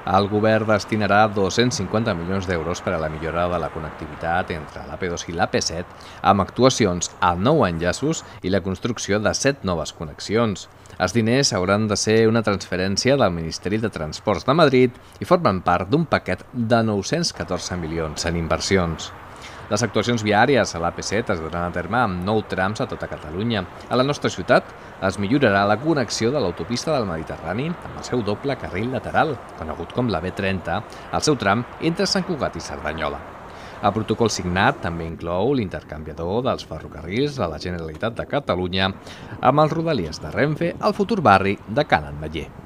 El govern destinarà 250 milions d'euros per a la millora de la connectivitat entre l'AP2 i l'AP7, amb actuacions a 9 enllaços i la construcció de 7 noves connexions. Els diners hauran de ser una transferència del Ministeri de Transports de Madrid i formen part d'un paquet de 914 milions en inversions. Les actuacions viàries a l'AP7 es duran a terme amb 9 trams a tota Catalunya. A la nostra ciutat es millorarà la connexió de l'autopista del Mediterrani amb el seu doble carril lateral, conegut com la B30, al seu tram entre Sant Cugat i Cerdanyola. El protocol signat també inclou l'intercanviador dels ferrocarrils de la Generalitat de Catalunya amb els rodalies de Renfe al futur barri de Ca n'Ametller.